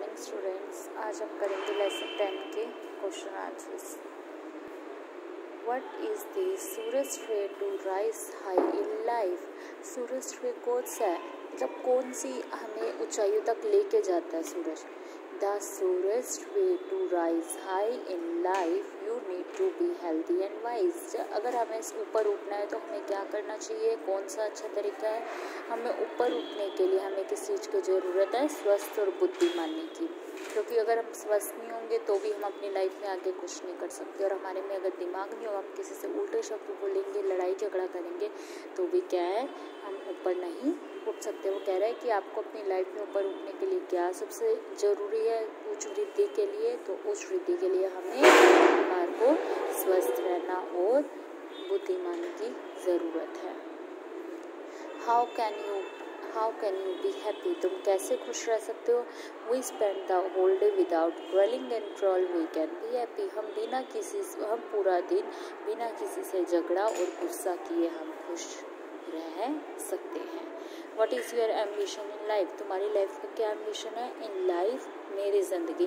Morning students. आज हम करेंगे लेसन 10 के question answers. What is the surest way to rise high in life? Surest way कौन सा है, मतलब कौन सी हमें ऊंचाइयों तक लेके जाता है सूरज। The surest way to rise high in life you need to be healthy and wise. अगर हमें ऊपर उठना है तो हमें क्या करना चाहिए, कौन सा अच्छा तरीका है? हमें ऊपर उठने के लिए हमें किस चीज़ की ज़रूरत है? स्वस्थ और बुद्धिमानी की। क्योंकि अगर हम स्वस्थ नहीं होंगे तो भी हम अपनी लाइफ में आगे कुछ नहीं कर सकते, और हमारे में अगर दिमाग नहीं होगा, हम किसी से उल्टे शब्द बोलेंगे, लड़ाई झगड़ा करेंगे, तो भी क्या है, हम ऊपर नहीं उठ सकते। वो कह रहा है कि आपको अपनी लाइफ में ऊपर उठने के लिए क्या सबसे ज़रूरी है उच्च वृद्धि के लिए, तो उच्च वृद्धि के लिए हमें परिवार को स्वस्थ रहना और बुद्धिमानी की ज़रूरत है। How can you be happy? तुम कैसे खुश रह सकते हो? We spend the whole day without growling and troll we can be happy. हम पूरा दिन बिना किसी से झगड़ा और गुस्सा किए हम खुश रह सकते हैं। What is your ambition in life? तुम्हारी लाइफ का क्या एम्बिशन है? इन लाइफ, मेरी ज़िंदगी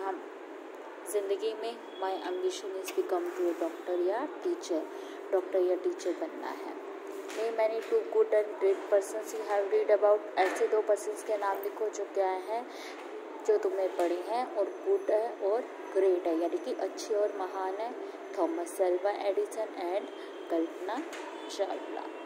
में my ambition is become to doctor या टीचर बनना है। Many two good and great persons you have read about. ऐसे 2 पर्सन्स के नाम लिखो जो क्या हैं, जो तुमने पढ़े हैं, और गुड है और ग्रेट है, यानी कि अच्छे और महान है। Thomas Alva Edison and Kalpana Chawla.